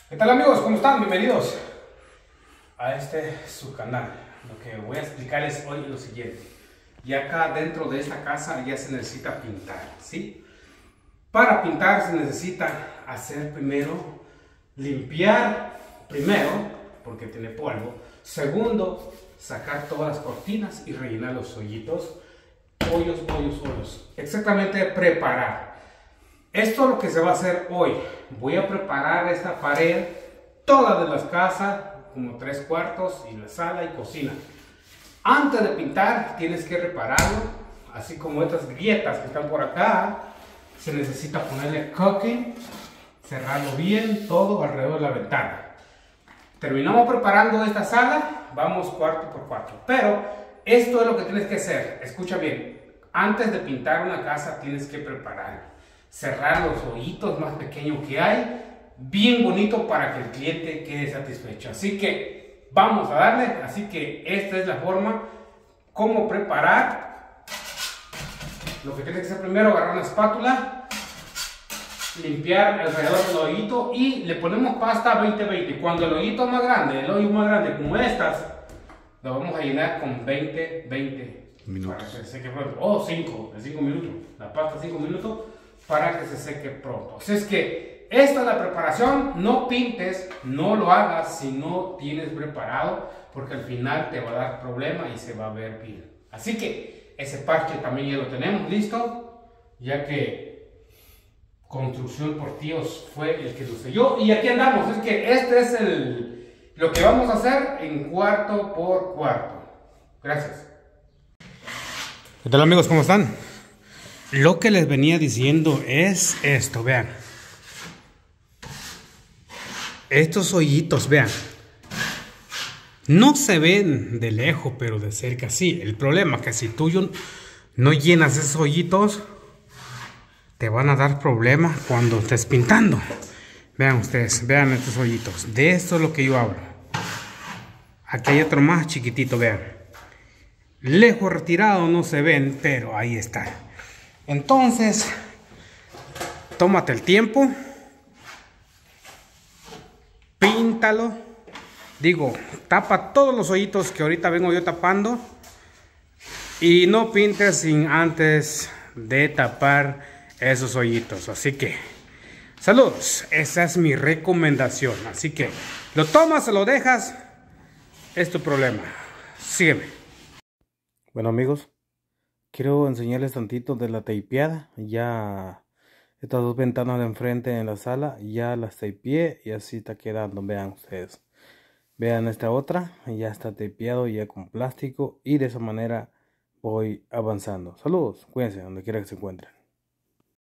¿Qué tal amigos? ¿Cómo están? Bienvenidos a su canal. Lo que voy a explicarles hoy es lo siguiente. Y acá dentro de esta casa ya se necesita pintar, ¿sí? Para pintar se necesita hacer primero, limpiar primero, porque tiene polvo. Segundo, sacar todas las cortinas y rellenar los hoyitos. Hoyos. Exactamente preparar. Esto es lo que se va a hacer hoy. Voy a preparar esta pared, toda de las casas, como 3/4 y la sala y cocina. Antes de pintar tienes que repararlo, así como estas grietas que están por acá. Se necesita ponerle caulking, cerrarlo bien, todo alrededor de la ventana. Terminamos preparando esta sala, vamos 4x4. Pero esto es lo que tienes que hacer. Escucha bien, antes de pintar una casa tienes que prepararlo. Cerrar los hoyitos más pequeños que hay, bien bonito para que el cliente quede satisfecho. Así que vamos a darle. Así que esta es la forma cómo preparar. Lo que tienes que hacer primero, agarrar una espátula, limpiar alrededor del hoyito y le ponemos pasta 20-20. Cuando el hoyito es más grande, el hoyo más grande como estas, lo vamos a llenar con 20 minutos. Para que se seque pronto. 5 minutos. La pasta 5 minutos para que se seque pronto. Así es que esta es la preparación. No pintes, no lo hagas si no tienes preparado, porque al final te va a dar problema y se va a ver bien. Así que ese parche también ya lo tenemos listo, ya que Construcción por Tíos fue el que lo selló. Y aquí andamos. Es que este es lo que vamos a hacer en 4x4. Gracias. ¿Qué tal amigos? ¿Cómo están? Lo que les venía diciendo es esto, vean. Estos hoyitos, vean. No se ven de lejos, pero de cerca sí. El problema es que si tú no llenas esos hoyitos, te van a dar problemas cuando estés pintando. Vean ustedes, vean estos hoyitos. De esto es lo que yo hablo. Aquí hay otro más chiquitito, vean. Lejos retirado no se ven, pero ahí está. Entonces, tómate el tiempo, píntalo, tapa todos los hoyitos que ahorita vengo yo tapando y no pintes sin antes de tapar esos hoyitos. Así que, saludos, esa es mi recomendación. Así que, lo tomas o lo dejas, es tu problema. Sígueme. Bueno amigos, quiero enseñarles tantito de la tapeada. Ya estas dos ventanas de enfrente en la sala ya las tapeé y así está quedando. Vean ustedes, vean esta otra, ya está tapeado ya con plástico y de esa manera voy avanzando. Saludos, cuídense donde quiera que se encuentren.